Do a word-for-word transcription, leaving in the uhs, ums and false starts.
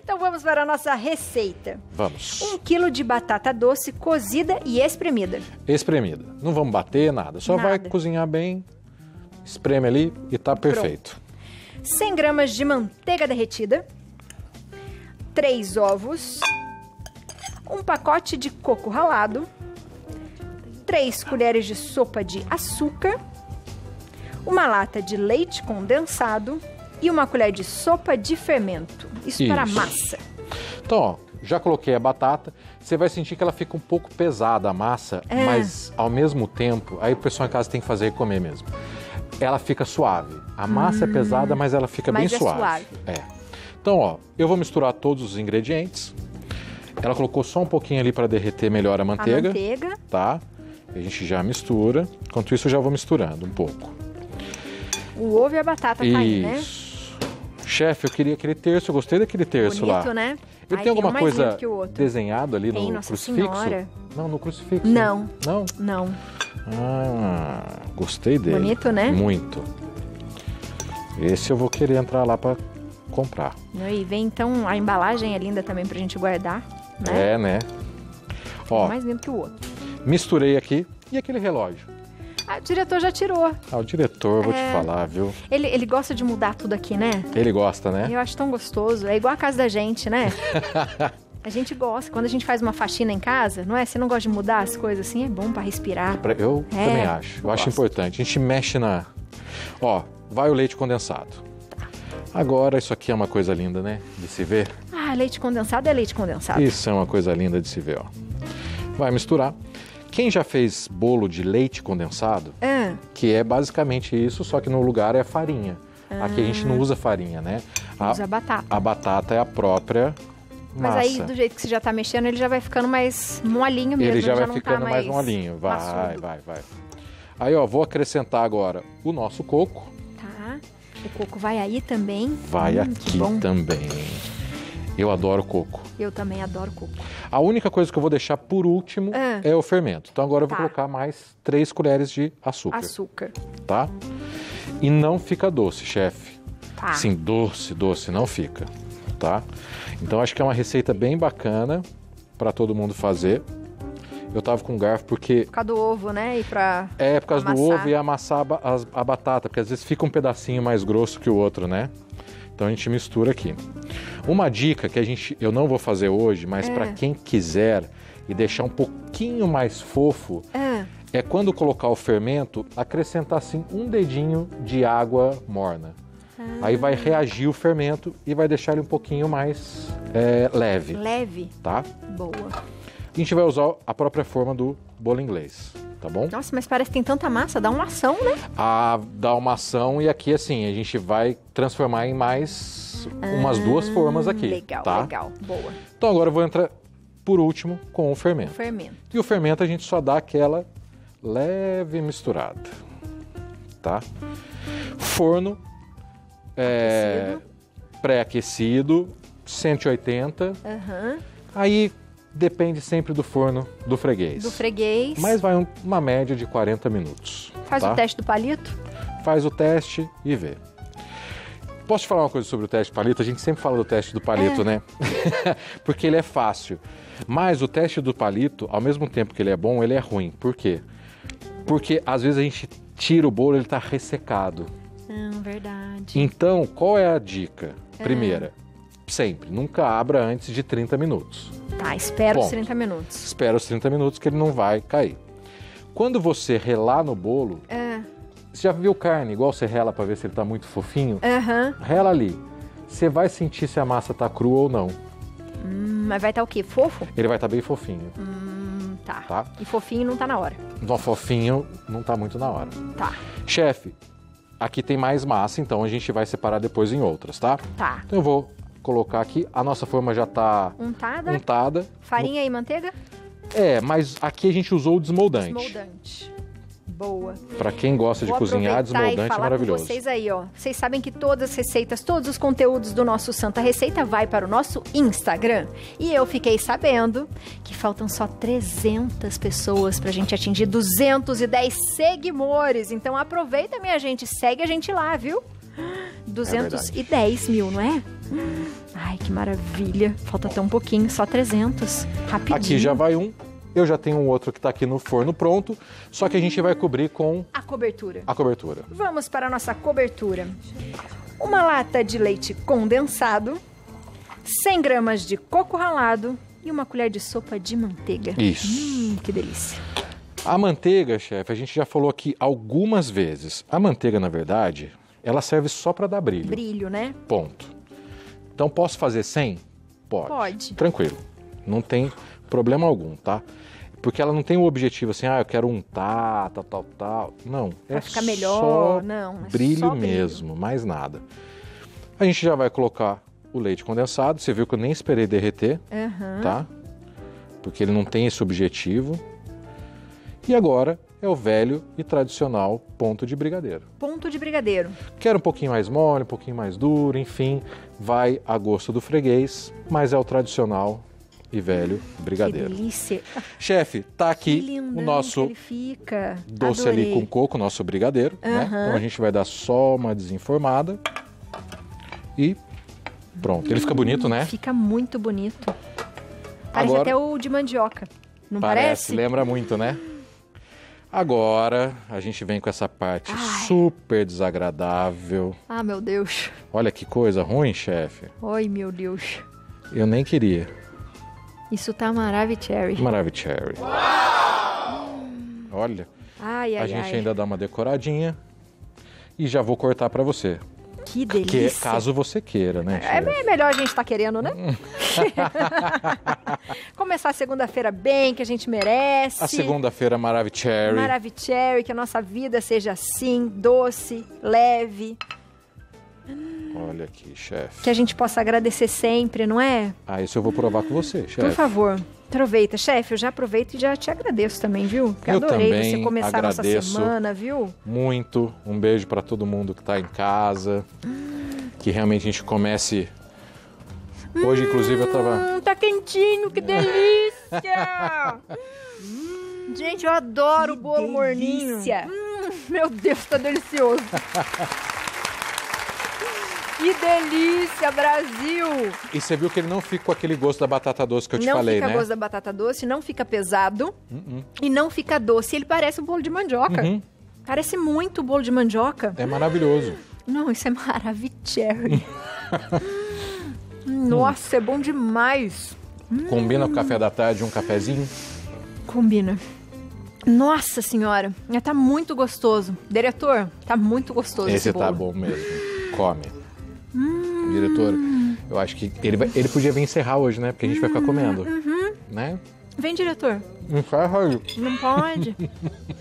Então vamos para a nossa receita. Vamos. Um quilo de batata doce cozida e espremida. Espremida. Não vamos bater nada. Só Nada. vai cozinhar bem, espreme ali e tá perfeito. cem gramas de manteiga derretida. três ovos. Um pacote de coco ralado. três colheres de sopa de açúcar. Uma lata de leite condensado. E uma colher de sopa de fermento. Isso, Isso. para a massa. Então, ó, já coloquei a batata. Você vai sentir que ela fica um pouco pesada, a massa, É. mas ao mesmo tempo, aí o pessoal em casa tem que fazer e comer mesmo. Ela fica suave. A massa Hum, é pesada, mas ela fica mas bem é suave. suave. É. Então, ó, eu vou misturar todos os ingredientes. Ela colocou só um pouquinho ali para derreter melhor a manteiga. A manteiga. Tá? A gente já mistura. Enquanto isso, eu já vou misturando um pouco. O ovo e a batata tá aí, né? Isso. Chefe, eu queria aquele terço, eu gostei daquele terço Bonito, lá. né? Ele Ai, tem alguma um mais coisa lindo que o outro. desenhado ali Tem, no Nossa crucifixo? Senhora. Não, no crucifixo. Não. Não? Não. Ah, gostei dele. Bonito, né? Muito. Esse eu vou querer entrar lá para comprar. E vem então, a embalagem é linda também pra gente guardar, né? É, né? Ó, Mais lindo que o outro. misturei aqui. E aquele relógio? Ah, o diretor já tirou. Ah, o diretor, vou É. te falar, viu? Ele, ele gosta de mudar tudo aqui, né? Ele gosta, né? Eu acho tão gostoso. É igual a casa da gente, né? A gente gosta. Quando a gente faz uma faxina em casa, não é? Você não gosta de mudar as coisas assim? É bom pra respirar. Pra- Eu É, também acho. Eu eu acho gosto. importante. A gente mexe na... Ó, vai o leite condensado. Agora, isso aqui é uma coisa linda, né? De se ver. Ah, leite condensado é leite condensado. Isso é uma coisa linda de se ver, ó. Vai misturar. Quem já fez bolo de leite condensado, Ah, que é basicamente isso, só que no lugar é farinha. Aqui a gente não usa farinha, né? A, usa batata. a batata é a própria Mas massa. aí, do jeito que você já tá mexendo, ele já vai ficando mais molinho mesmo. Ele já vai não ficando tá mais molinho. Vai, maçudo. vai, vai. Aí, ó, vou acrescentar agora o nosso coco. Tá. O coco vai aí também. Vai Hum, que aqui bom. também. Eu adoro coco. Eu também adoro coco. A única coisa que eu vou deixar por último Ah. é o fermento. Então agora eu vou Tá. colocar mais três colheres de açúcar, Açúcar. tá? E não fica doce, chefe. Tá. Sim, doce, doce, não fica, tá? Então acho que é uma receita bem bacana para todo mundo fazer. Eu tava com garfo porque Por causa do ovo, né? E pra é por causa do amassar. ovo e amassar a, ba- as- a batata, porque às vezes fica um pedacinho mais grosso que o outro, né? Então a gente mistura aqui. Uma dica que a gente, eu não vou fazer hoje, mas É. para quem quiser e deixar um pouquinho mais fofo, Ah, é quando colocar o fermento, acrescentar assim um dedinho de água morna. Aí vai reagir o fermento e vai deixar ele um pouquinho mais é, leve, leve. tá? Boa. A gente vai usar a própria forma do bolo inglês, tá bom? Nossa, mas parece que tem tanta massa, dá uma ação, né? A dar uma ação e aqui assim, a gente vai transformar em mais umas duas formas aqui, Legal, tá? legal. Boa. Então agora eu vou entrar por último com o fermento. Fermento. E o fermento a gente só dá aquela leve misturada, tá? Forno é, pré-aquecido, cento e oitenta. Aham. Aí depende sempre do forno do freguês. Do freguês. Mas vai um- uma média de quarenta minutos. Faz tá? o teste do palito. Faz o teste e vê. Posso te falar uma coisa sobre o teste do palito? A gente sempre fala do teste do palito, É. né? Porque ele é fácil. Mas o teste do palito, ao mesmo tempo que ele é bom, ele é ruim. Por quê? Porque às vezes a gente tira o bolo e ele tá ressecado. Hum, verdade. Então, qual é a dica? Primeira, sempre, nunca abra antes de trinta minutos. Tá, espera os Ponto. trinta minutos. Espera os trinta minutos que ele não vai cair. Quando você relar no bolo, É. você já viu carne, igual você rela para ver se ele tá muito fofinho? Aham. Rela ali. Você vai sentir se a massa tá crua ou não. Hum, mas vai estar o quê? Fofo? Ele vai estar bem fofinho, Hum, tá. tá? E fofinho não tá na hora. No fofinho não tá muito na hora. Tá. Chefe, aqui tem mais massa, então a gente vai separar depois em outras, tá? Tá. Então eu vou colocar aqui, a nossa forma já tá Untada. untada. Farinha e manteiga? É, mas aqui a gente usou o desmoldante. Desmoldante. Boa. Para quem gosta de Vou cozinhar, aproveitar e desmoldante é falar maravilhoso. com vocês aí, ó. Vocês sabem que todas as receitas, todos os conteúdos do nosso Santa Receita vai para o nosso Instagram. E eu fiquei sabendo que faltam só trezentas pessoas pra gente atingir duzentos e dez seguidores. Então aproveita, minha gente, segue a gente lá, viu? duzentos e dez mil, não é? Ai, que maravilha. Falta tão pouquinho, só trezentos. Rapidinho. Aqui já vai um. Eu já tenho um outro que está aqui no forno pronto, só que a gente vai cobrir com a cobertura. A cobertura. Vamos para a nossa cobertura. Uma lata de leite condensado, cem gramas de coco ralado e uma colher de sopa de manteiga. Isso. Hum, que delícia. A manteiga, chefe, a gente já falou aqui algumas vezes. A manteiga, na verdade, ela serve só para dar brilho. Brilho, né? Ponto. Então, posso fazer sem? Pode. Pode. Tranquilo. Não tem problema algum, tá? Porque ela não tem o objetivo assim, ah, eu quero untar, tal, tal, tal. Não. Pra é ficar melhor, só não. É brilho só brilho mesmo, mais nada. A gente já vai colocar o leite condensado. Você viu que eu nem esperei derreter, uhum. tá? Porque ele não tem esse objetivo. E agora é o velho e tradicional ponto de brigadeiro. Ponto de brigadeiro. Quero um pouquinho mais mole, um pouquinho mais duro, enfim, vai a gosto do freguês, mas é o tradicional e velho brigadeiro. Que delícia. Chefe, tá aqui que lindão o nosso que ele fica. doce Adorei. ali com coco, nosso brigadeiro, uhum. né? Então a gente vai dar só uma desenformada e pronto. Ele fica bonito, né? Fica muito bonito. Parece Agora, até o de mandioca, não parece? parece? Lembra muito, né? Agora a gente vem com essa parte Ai. super desagradável. Ah, meu Deus. Olha que coisa ruim, chefe. Ai, meu Deus. Eu nem queria. Isso tá maravilhoso. Maravicherry. Olha, Ai, ai, a gente ai. ainda dá uma decoradinha e já vou cortar pra você. Que Que, delícia. caso você queira, né, É chefe? bem melhor a gente estar querendo, né? Começar a segunda-feira bem, que a gente merece. A segunda-feira Maravicherry. Maravicherry, que a nossa vida seja assim, doce, leve. Olha aqui, chefe. Que a gente possa agradecer sempre, não é? Ah, isso eu vou provar com você, chefe. Por favor, aproveita. Chefe, eu já aproveito e já te agradeço também, viu? Porque Eu adorei também você começar a nossa agradeço. semana, viu? Muito. Um beijo pra todo mundo que tá em casa. Que realmente a gente comece... Hoje, inclusive, eu tava... Hum, tá quentinho, que delícia! Hum, gente, eu adoro Que bolo morninho. delícia. Hum, meu Deus, tá delicioso. Que delícia, Brasil! E você viu que ele não fica com aquele gosto da batata doce que eu te não falei, fica né? gosto da batata doce, não fica pesado Uh-uh. e não fica doce. Ele parece um bolo de mandioca. Uhum. Parece muito bolo de mandioca. É maravilhoso. Não, isso é maravilhoso. Nossa, é bom demais. Combina com o café da tarde, um cafezinho. Combina. Nossa senhora, já tá muito gostoso. Diretor, tá muito gostoso esse, Esse bolo. tá bom mesmo. Come. Diretor, eu acho que ele, vai, ele podia vir encerrar hoje, né? Porque a gente vai ficar comendo. Uhum. Né? Vem, diretor. Encerra aí. Não pode.